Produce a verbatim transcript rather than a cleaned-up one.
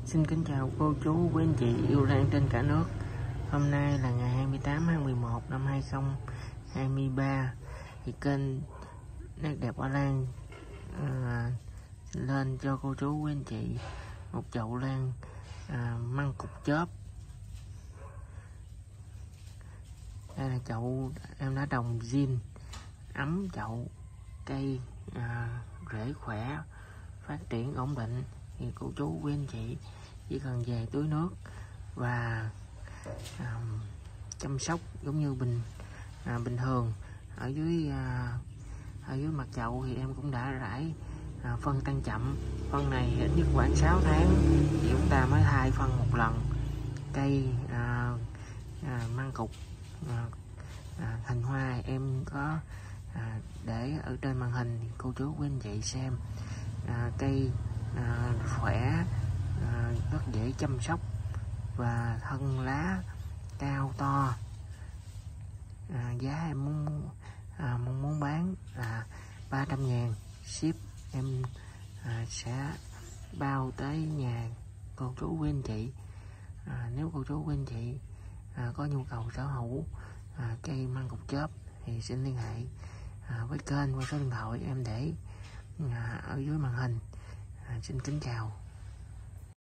Xin kính chào cô chú, quý anh chị yêu lan trên cả nước. Hôm nay là ngày hai mươi tám tháng mười một năm hai nghìn không trăm hai mươi ba. Thì kênh Nét Đẹp Hoa Lan à, lên cho cô chú, quý anh chị một chậu lan à, măng cục chớp. Đây là chậu em đã trồng zin ấm chậu, cây à, rễ khỏe, phát triển ổn định. Thì cô chú, quý anh chị chỉ cần về tưới nước và à, chăm sóc giống như bình à, bình thường. Ở dưới à, ở dưới mặt chậu thì em cũng đã rải à, phân tăng chậm. Phân này ít nhất khoảng sáu tháng thì chúng ta mới thay phân một lần. Cây à, à, măng cục à, à, hình hoa em có à, để ở trên màn hình thì cô chú quý anh chị xem. à, cây à, khỏe, à, rất dễ chăm sóc và thân lá cao to. à, giá em muốn à, mong muốn bán là ba trăm ngàn, ship em à, sẽ bao tới nhà cô chú quý anh chị. à, nếu cô chú quý anh chị à, có nhu cầu sở hữu à, cây măng cục chớp thì xin liên hệ à, với kênh qua số điện thoại em để à, ở dưới màn hình. à, xin kính chào.